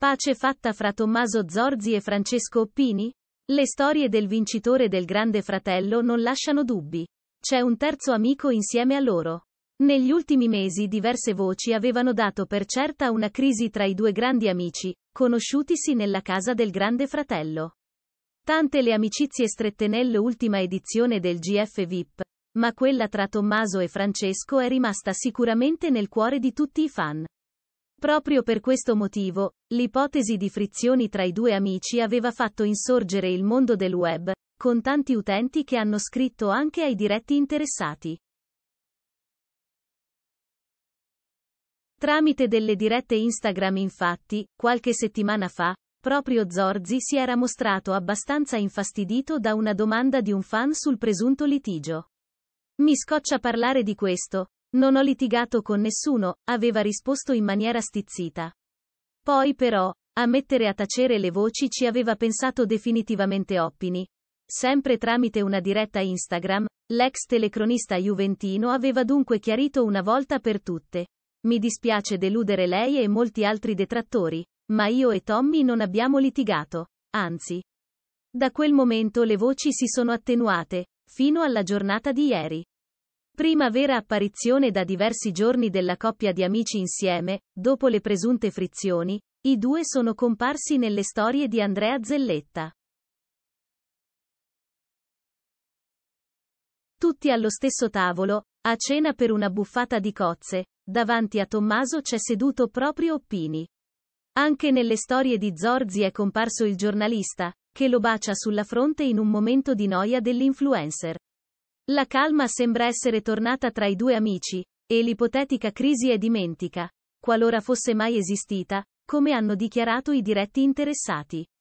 Pace fatta fra Tommaso Zorzi e Francesco Oppini? Le storie del vincitore del Grande Fratello non lasciano dubbi. C'è un terzo amico insieme a loro. Negli ultimi mesi diverse voci avevano dato per certa una crisi tra i due grandi amici, conosciutisi nella casa del Grande Fratello. Tante le amicizie strette nell'ultima edizione del GF VIP, ma quella tra Tommaso e Francesco è rimasta sicuramente nel cuore di tutti i fan. Proprio per questo motivo, l'ipotesi di frizioni tra i due amici aveva fatto insorgere il mondo del web, con tanti utenti che hanno scritto anche ai diretti interessati. Tramite delle dirette Instagram infatti, qualche settimana fa, proprio Zorzi si era mostrato abbastanza infastidito da una domanda di un fan sul presunto litigio. Mi scoccia parlare di questo. Non ho litigato con nessuno, aveva risposto in maniera stizzita. Poi però, a mettere a tacere le voci ci aveva pensato definitivamente Oppini. Sempre tramite una diretta Instagram, l'ex telecronista juventino aveva dunque chiarito una volta per tutte. Mi dispiace deludere lei e molti altri detrattori, ma io e Tommy non abbiamo litigato, anzi. Da quel momento le voci si sono attenuate, fino alla giornata di ieri. Prima vera apparizione da diversi giorni della coppia di amici insieme, dopo le presunte frizioni, i due sono comparsi nelle storie di Andrea Zelletta. Tutti allo stesso tavolo, a cena per una buffata di cozze, davanti a Tommaso c'è seduto proprio Oppini. Anche nelle storie di Zorzi è comparso il giornalista, che lo bacia sulla fronte in un momento di noia dell'influencer. La calma sembra essere tornata tra i due amici, e l'ipotetica crisi è dimentica, qualora fosse mai esistita, come hanno dichiarato i diretti interessati.